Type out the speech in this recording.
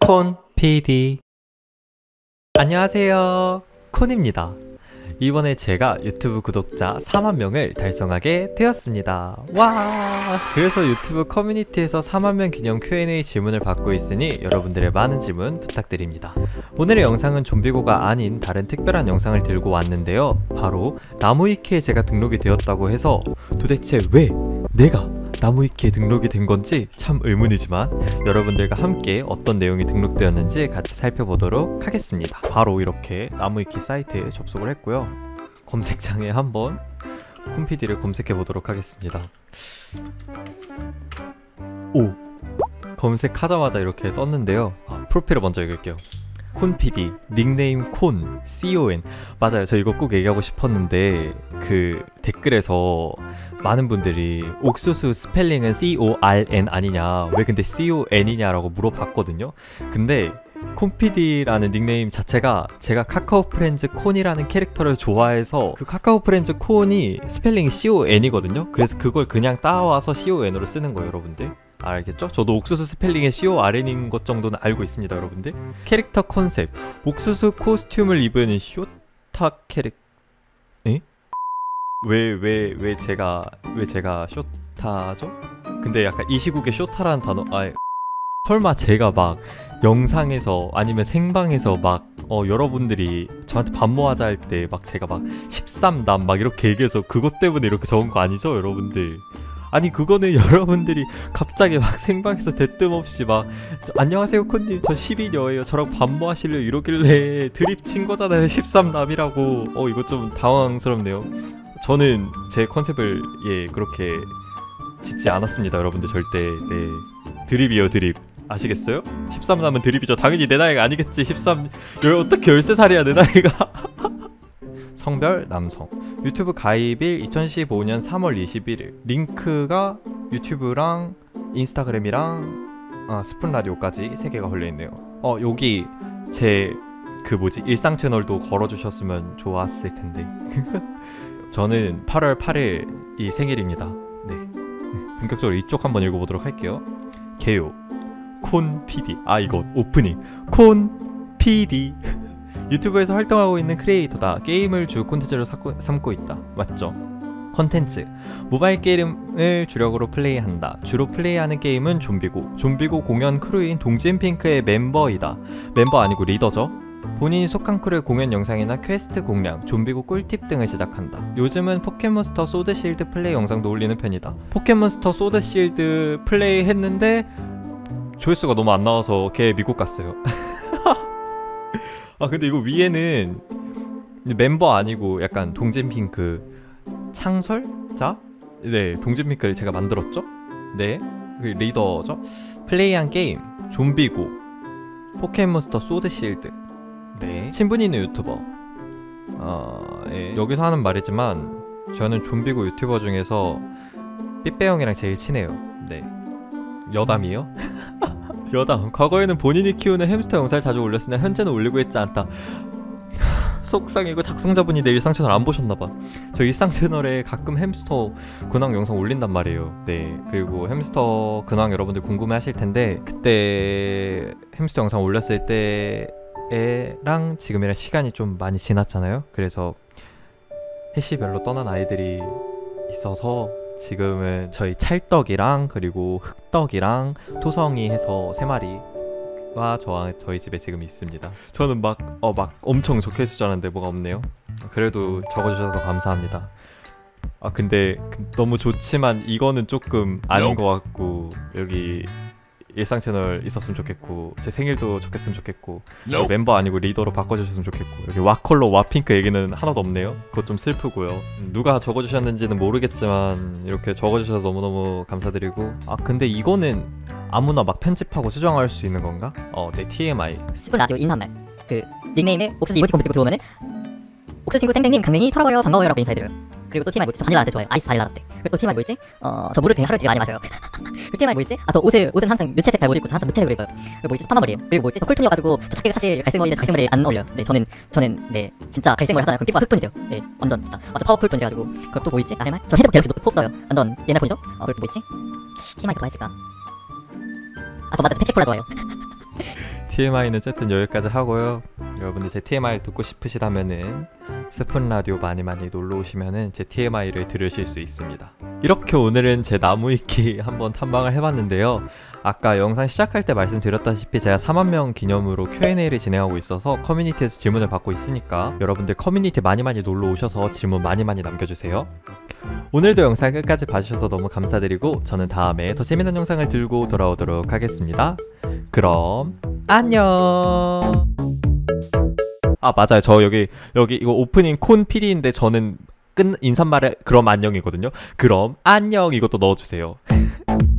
콘 PD. 안녕하세요, 콘입니다. 이번에 제가 유튜브 구독자 4만 명을 달성하게 되었습니다. 와! 그래서 유튜브 커뮤니티에서 4만 명 기념 Q&A 질문을 받고 있으니 여러분들의 많은 질문 부탁드립니다. 오늘의 영상은 좀비고가 아닌 다른 특별한 영상을 들고 왔는데요, 바로 나무위키에 제가 등록이 되었다고 해서 도대체 왜 내가 나무위키에 등록이 된 건지 참 의문이지만 여러분들과 함께 어떤 내용이 등록되었는지 같이 살펴보도록 하겠습니다. 바로 이렇게 나무위키 사이트에 접속을 했고요. 검색창에 한번 콘PD를 검색해 보도록 하겠습니다. 오! 검색하자마자 이렇게 떴는데요. 프로필을 먼저 읽을게요. 콘PD, 닉네임 콘, CON. 맞아요, 저 이거 꼭 얘기하고 싶었는데 그 댓글에서 많은 분들이 옥수수 스펠링은 CORN 아니냐, 왜 근데 CON이냐 라고 물어봤거든요. 근데 콘PD라는 닉네임 자체가 제가 카카오 프렌즈 콘이라는 캐릭터를 좋아해서 그 카카오 프렌즈 콘이 스펠링이 CON이거든요. 그래서 그걸 그냥 따와서 CON으로 쓰는 거예요, 여러분들. 알겠죠? 저도 옥수수 스펠링의 CORN인 것 정도는 알고 있습니다, 여러분들. 캐릭터 컨셉, 옥수수 코스튬을 입은 쇼타 캐릭... 에? 왜 제가 쇼타죠? 근데 약간 이 시국에 쇼타라는 단어... 설마 제가 막 영상에서 아니면 생방에서 막 여러분들이 저한테 밥 모아자 할 때 막 제가 막 13남 막 이렇게 얘기해서 그것 때문에 이렇게 적은 거 아니죠, 여러분들? 아니 그거는 여러분들이 갑자기 막 생방에서 대뜸 없이 막 안녕하세요 콘님, 저 12녀예요, 저랑 밥 뭐 하실래요 이러길래 드립 친 거잖아요, 13남이라고. 이거 좀 당황스럽네요. 저는 제 컨셉을 그렇게 짓지 않았습니다, 여러분들. 절대. 네, 드립이에요, 드립. 아시겠어요? 13남은 드립이죠. 당연히 내 나이가 아니겠지. 13... 어떻게 13살이야 내 나이가. 성별 남성. 유튜브 가입일 2015년 3월 21일. 링크가 유튜브랑 인스타그램이랑 스푼라디오까지 3개가 걸려있네요. 여기 제 일상 채널도 걸어주셨으면 좋았을 텐데. 저는 8월 8일이 생일입니다. 네. 본격적으로 이쪽 한번 읽어보도록 할게요. 개요 콘PD. 이거 오프닝 콘PD. 유튜브에서 활동하고 있는 크리에이터다. 게임을 주 콘텐츠로 삼고 있다. 맞죠? 컨텐츠, 모바일 게임을 주력으로 플레이한다. 주로 플레이하는 게임은 좀비고, 좀비고 공연 크루인 동진핑크의 멤버이다. 멤버 아니고 리더죠. 본인이 속한 크루의 공연 영상이나 퀘스트 공략, 좀비고 꿀팁 등을 제작한다. 요즘은 포켓몬스터 소드실드 플레이 영상도 올리는 편이다. 포켓몬스터 소드실드 플레이 했는데 조회수가 너무 안 나와서 걔 미국 갔어요. 근데 이거 위에는 멤버 아니고 약간 동진핑크 창설자? 네, 동진핑크를 제가 만들었죠? 네, 리더죠? 플레이한 게임 좀비고, 포켓몬스터 소드실드. 네, 친분 있는 유튜버. 여기서 하는 말이지만 저는 좀비고 유튜버 중에서 삐빼형이랑 제일 친해요. 네, 여담이요? 여담. 과거에는 본인이 키우는 햄스터 영상을 자주 올렸으나 현재는 올리고 있지 않다. 속상해. 이거 작성자분이 내 일상 채널 안 보셨나봐. 저 일상 채널에 가끔 햄스터 근황 영상 올린단 말이에요. 네, 그리고 햄스터 근황 여러분들 궁금해 하실 텐데, 그때 햄스터 영상 올렸을 때랑 지금이랑 시간이 좀 많이 지났잖아요. 그래서 해시별로 떠난 아이들이 있어서 지금은 저희 찰떡이랑 그리고 흑떡이랑 토성이 해서 3마리가 저희 집에 지금 있습니다. 저는 막 엄청 적혀있을 줄 알았는데 뭐가 없네요. 그래도 적어주셔서 감사합니다. 근데 너무 좋지만 이거는 조금 아닌 것 같고, 여기 일상 채널 있었으면 좋겠고, 제 생일도 적혔으면 좋겠고, 멤버 아니고 리더로 바꿔주셨으면 좋겠고, 여기 와컬러 와핑크 얘기는 하나도 없네요. 그것 좀 슬프고요. 누가 적어주셨는지는 모르겠지만 이렇게 적어주셔서 너무너무 감사드리고. 근데 이거는 아무나 막 편집하고 수정할 수 있는 건가? 네, TMI. 스푼라디오 인사말. 닉네임에 옥수수 이모티콘 붙이고 들어오면은 옥수수 친구 땡땡님 강냉이 털어봐요 반가워요 라고 인사해드려요. 그리고 또 TMI 뭐있지? 저 바닐라 라떼 좋아해요. 아이스 바닐라 라떼. 그리고 또 TMI 뭐있지? 저 물을 되게 하루에 되게 많이 마셔요. 그 TMI 뭐있지? 또 옷은 항상 무채색 잘 못 입고 저 항상 무채색으로 입어요. 그리고 뭐있지? 스파머리에요. 그리고 뭐있지? 저 쿨톤이어가지고 저 자켓 사실 갈색머리인데 갈색머리 안 어울려요. 네, 저는 네 진짜 갈색머리 하잖아요. 그럼 피부가 흑톤이 돼요. 네, 완전 진짜 파워 쿨톤 돼가지고. 그리고 또 뭐있지? 할 말? 저 핸드폰 갤럭시 노트 4 써요. 완전 옛날 폰이죠? 그리고 또 뭐있지? TMI 또 뭐 했을까? 저 맞아, 펩시콜라 좋아해요. TMI는 어쨌든 여기까지 하고요. 여러분들 제 TMI를 듣고 싶으시다면은 스푼 라디오 많이 놀러 오시면은 제 TMI를 들으실 수 있습니다. 이렇게 오늘은 제 나무위키 한번 탐방을 해봤는데요. 아까 영상 시작할 때 말씀드렸다시피 제가 4만 명 기념으로 Q&A를 진행하고 있어서 커뮤니티에서 질문을 받고 있으니까 여러분들 커뮤니티 많이 놀러 오셔서 질문 많이 남겨주세요. 오늘도 영상 끝까지 봐주셔서 너무 감사드리고 저는 다음에 더 재밌는 영상을 들고 돌아오도록 하겠습니다. 그럼 안녕. 아 맞아요, 저 여기 이거 오프닝 콘 PD인데 저는 인사말에 그럼 안녕이거든요. 그럼 안녕 이것도 넣어주세요.